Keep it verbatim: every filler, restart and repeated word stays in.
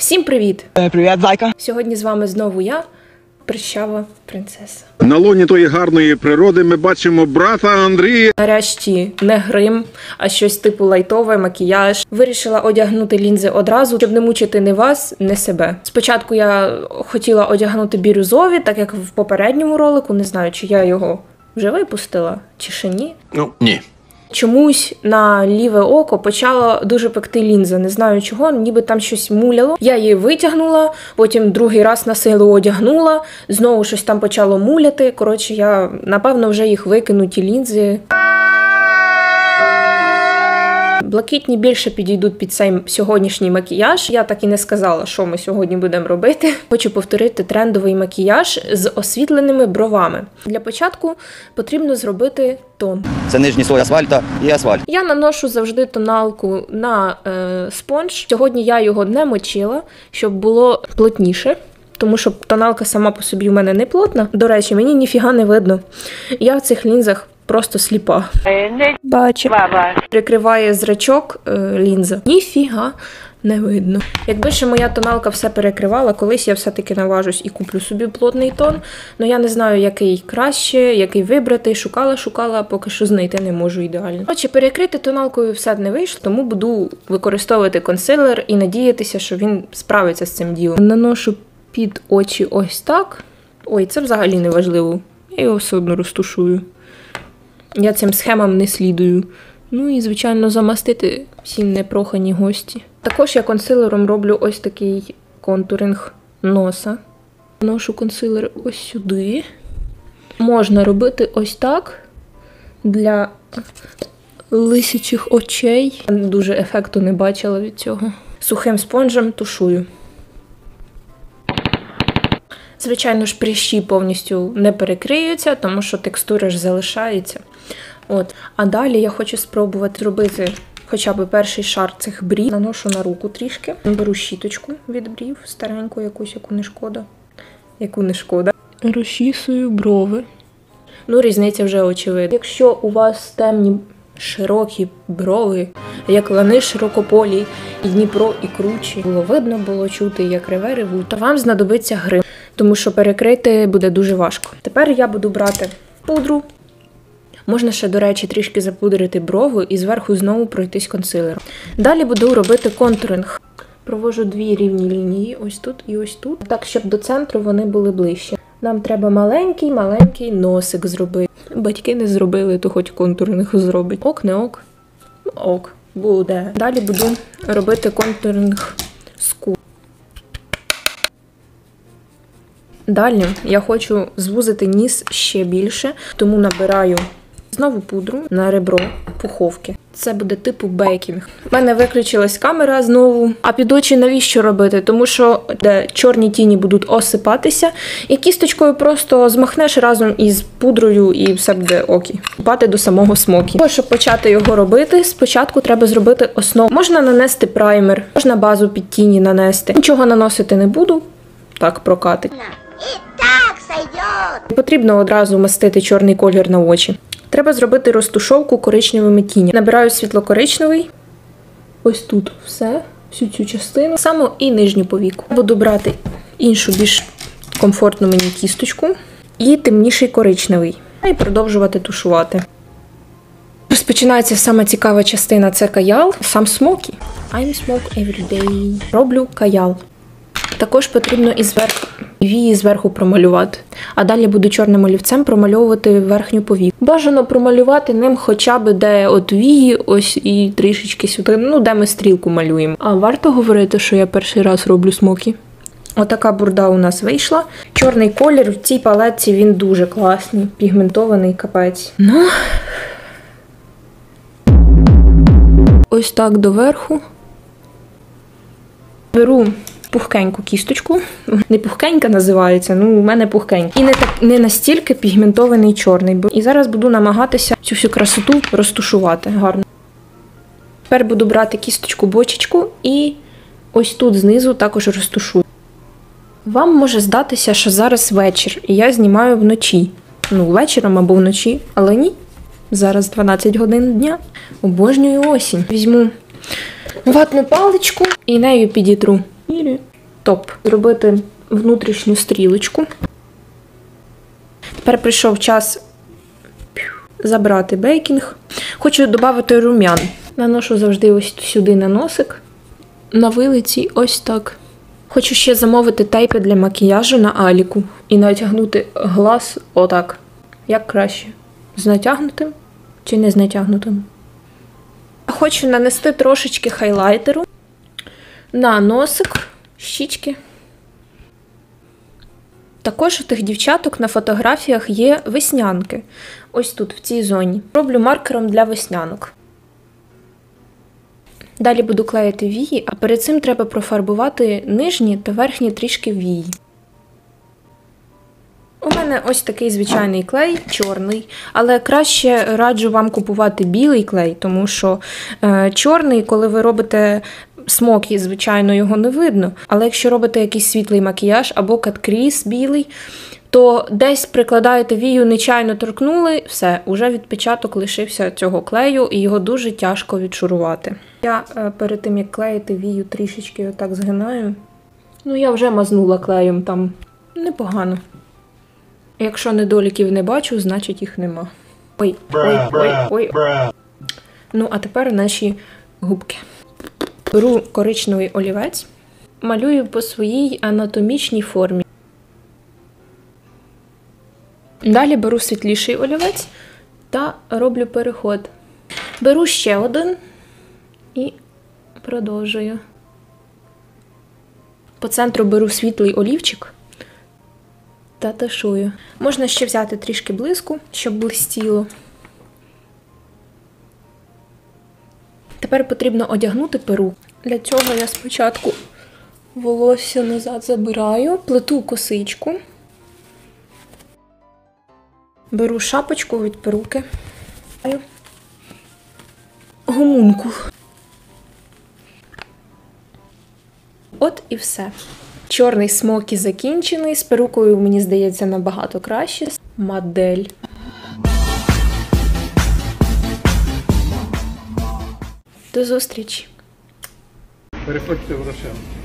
Всім привіт! Привіт, зайка! Сьогодні з вами знову я, прищава принцеса. На лоні тої гарної природи ми бачимо брата Андрія. Нарешті не грим, а щось типу лайтове, макіяж. Вирішила одягнути лінзи одразу, щоб не мучити ні вас, ні себе. Спочатку я хотіла одягнути бірюзові, так як в попередньому ролику, не знаю, чи я його вже випустила, чи ще ні. Ну, ні. Чомусь на ліве око почала дуже пекти лінза. Не знаю чого, ніби там щось муляло. Я її витягнула, потім другий раз на силу одягнула, знову щось там почало муляти. Коротше, я, напевно, вже їх викину, ті лінзи. Блакитні більше підійдуть під цей сьогоднішній макіяж. Я так і не сказала, що ми сьогодні будемо робити. Хочу повторити трендовий макіяж з освітленими бровами. Для початку потрібно зробити тон. Це нижній слой асфальта і асфальт. Я наношу завжди тоналку на е, спонж. Сьогодні я його не мочила, щоб було плотніше. Тому що тоналка сама по собі в мене не плотна. До речі, мені ніфіга не видно. Я в цих лінзах просто сліпа. Бачу. Прикриває зрачок е, лінза. Ніфіга не видно. Якби ще моя тоналка все перекривала, колись я все-таки наважусь і куплю собі плотний тон. Но я не знаю, який краще, який вибрати. Шукала, шукала, а поки що знайти не можу ідеально. Отже, перекрити тоналкою все не вийшло, тому буду використовувати консилер і надіятися, що він справиться з цим ділом. Наношу під очі ось так. Ой, це взагалі не важливо. Я його все одно розтушую. Я цим схемам не слідую. Ну і, звичайно, замастити всім непрохані гості. Також я консилером роблю ось такий контуринг носа. Наношу консилер ось сюди. Можна робити ось так для лисячих очей. Дуже ефекту не бачила від цього. Сухим спонжем тушую. Звичайно ж, прищі повністю не перекриються, тому що текстура ж залишається. От. А далі я хочу спробувати зробити хоча б перший шар цих брів. Наношу на руку трішки. Беру щіточку від брів, стареньку якусь, яку не шкода. Яку не шкода. Розчісую брови. Ну, різниця вже очевидна. Якщо у вас темні широкі брови, як лани широкополі, і Дніпро, і кручі, було видно, було чути, як реве ревуть, то вам знадобиться грим, тому що перекрити буде дуже важко. Тепер я буду брати пудру. Можна ще, до речі, трішки запудрити брову і зверху знову пройтись консилером. Далі буду робити контуринг. Провожу дві рівні лінії, ось тут і ось тут, так, щоб до центру вони були ближче. Нам треба маленький-маленький носик зробити. Батьки не зробили, то хоч контуринг зробить. Ок, не ок. Ок, буде. Далі буду робити контуринг скул. Далі я хочу звузити ніс ще більше, тому набираю знову пудру на ребро пуховки. Це буде типу бейкінг. У мене виключилась камера знову. А під очі навіщо робити? Тому що де чорні тіні будуть осипатися, і кісточкою просто змахнеш разом із пудрою і все буде окей. Купати до самого смокі. Щоб почати його робити, спочатку треба зробити основу. Можна нанести праймер, можна базу під тіні нанести. Нічого наносити не буду. Так, прокатить. Потрібно одразу мастити чорний колір на очі. Треба зробити розтушовку коричневими тінями. Набираю світло-коричневий. Ось тут все, всю цю частину. Саме і нижню повіку. Буду брати іншу, більш комфортну мені кісточку. І темніший коричневий. І продовжувати тушувати. Розпочинається сама цікава частина – це каял. Сам смокі. I'm smoke every day. Роблю каял. Також потрібно і зверху, вії зверху промалювати. А далі буду чорним олівцем промальовувати верхню повіку. Бажано промалювати ним хоча б де от вії, ось і трішечки сюди, ну де ми стрілку малюємо. А варто говорити, що я перший раз роблю смокі? Отака бурда у нас вийшла. Чорний колір в цій палетці, він дуже класний, пігментований капець. Ну, ось так доверху. Беру пухкеньку кісточку. Не пухкенька називається, ну у мене пухкенька. І не, так, не настільки пігментований чорний. І зараз буду намагатися цю всю красоту розтушувати гарно. Тепер буду брати кісточку-бочечку і ось тут знизу також розтушую. Вам може здатися, що зараз вечір, і я знімаю вночі. Ну, вечором або вночі, але ні. Зараз дванадцять годин дня. Обожнюю осінь. Візьму ватну паличку і нею підітру. топ. Зробити внутрішню стрілочку. Тепер прийшов час забрати бейкінг. Хочу додати рум'ян. Наношу завжди ось сюди на носик. На вилиці ось так. Хочу ще замовити тейпи для макіяжу на Аліку. І натягнути глаз отак. Як краще? З натягнутим чи не з натягнутим? Хочу нанести трошечки хайлайтеру на носик, щічки. Також у тих дівчаток на фотографіях є веснянки. Ось тут, в цій зоні. Роблю маркером для веснянок. Далі буду клеїти вії, а перед цим треба профарбувати нижні та верхні трішки вії. У мене ось такий звичайний клей, чорний, але краще раджу вам купувати білий клей, тому що е, чорний, коли ви робите смокі, звичайно, його не видно. Але якщо робите якийсь світлий макіяж або каткріс білий, то десь прикладаєте вію, нечайно торкнули, все, уже відпечаток лишився цього клею і його дуже тяжко відшурувати. Я е, перед тим, як клеїти вію, трішечки отак згинаю. Ну, я вже мазнула клеєм там непогано. Якщо недоліків не бачу, значить їх нема. Ой, ой, ой, ой. Ну, а тепер наші губки. Беру коричневий олівець, малюю по своїй анатомічній формі. Далі беру світліший олівець та роблю переход. Беру ще один і продовжую. По центру беру світлий олівчик та тушую. Можна ще взяти трішки блиску, щоб блистіло. Тепер потрібно одягнути перуку. Для цього я спочатку волосся назад забираю, плету косичку. Беру шапочку від перуки. Гомункул. От і все. Чорний смокі закінчений. З перукою, мені здається, набагато краще. Модель. До зустрічі. Переходьте в Рошен.